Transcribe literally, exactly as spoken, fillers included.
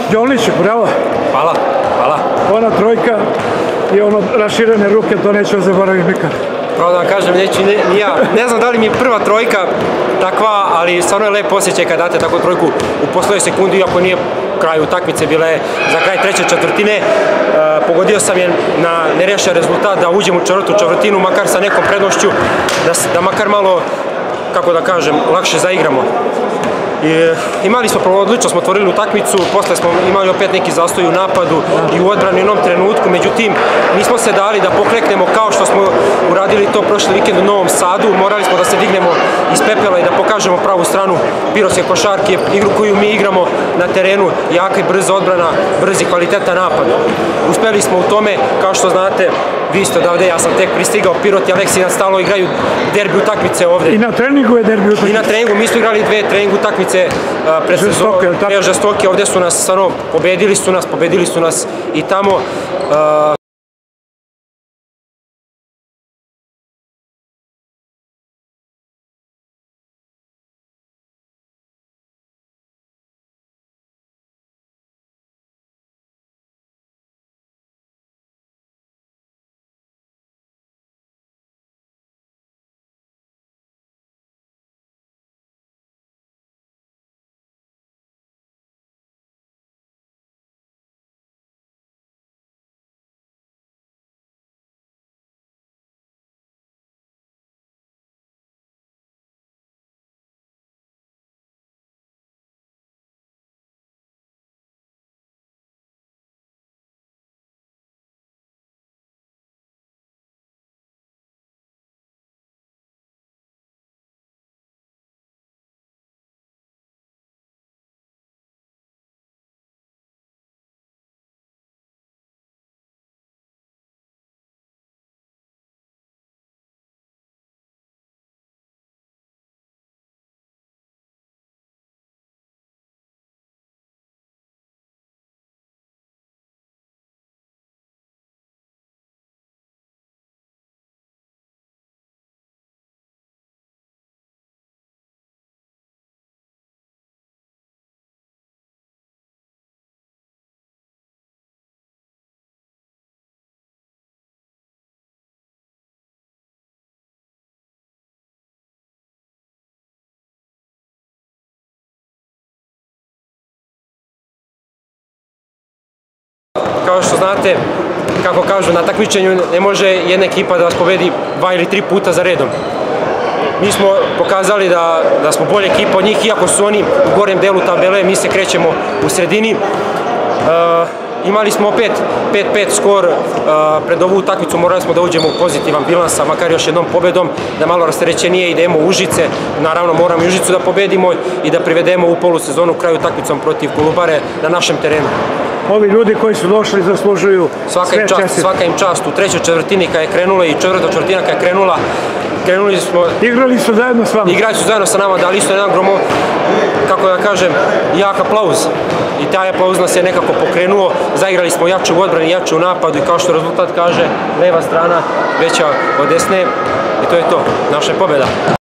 Đolić, bravo. Hvala, hvala. Ona trojka i ono raširene ruke, to neću zaboraviti nikad. Pravo da vam kažem, neću ni ja. Ne znam da li mi je prva trojka takva, ali stvarno je lep osjećaj kad date takvu trojku u poslednjoj sekundi, iako nije kraj utakmice, bila je za kraj treće četvrtine. Pogodio sam je na nerešen rezultat da uđem u četvrtu četvrtinu, makar sa nekom prednošću, da makar malo, kako da kažem, lakše zaigramo. Imali smo, odlično smo otvorili utakmicu, posle smo imali opet neki zastoj u napadu i u odbrani u jednom trenutku, međutim nismo se dali da pokleknemo kao što smo uradili to prošli vikend u Novom Sadu, morali smo da se dignemo iz pepela i da pokažemo pravu stranu pirotske košarke, igru koju mi igramo na terenu, jaka i brza odbrana, brzi kvalitetan napad. Uspeli smo u tome, kao što znate, vi ste odavde, ja sam tek pristigao, Pirot i Aleksinac stalno igraju derbi utakmice ovde. I na treningu je derbi utakmice. I na treningu, mi smo igrali dve trening utakmice pred sezonom, dve žestoke, ovde su nas, stvarno, pobedili su nas, pobedili su nas i tamo. Kao što znate, kako kažu, na takmičenju ne može jedna ekipa da vas pobedi dva ili tri puta za redom. Mi smo pokazali da smo bolja ekipa od njih, iako su oni u gornjem delu tabele, mi se krećemo u sredini. Imali smo opet pet pet skor, pred ovu utakmicu morali smo da uđemo u pozitivan bilans, a makar još jednom pobedom, da malo rasterećenije idemo u Užice. Naravno moramo i Užicu da pobedimo i da privedemo u polusezonu kraju utakmicom protiv Kolubare na našem terenu. Ovi ljudi koji su došli zaslužuju sve časti. Svaka im čast. U trećoj četvrtini kada je krenula i četvrta četvrtina kada je krenula, krenuli smo... Igrali su zajedno s vama? Igrali su zajedno sa nama, dali su jedan gromo, kako da kažem, jak aplauz. I taj aplauz nas je nekako pokrenuo, zaigrali smo jače u odbrani, jače u napadu i kao što rezultat kaže, leva strana veća od desne i to je to, naša je pobjeda.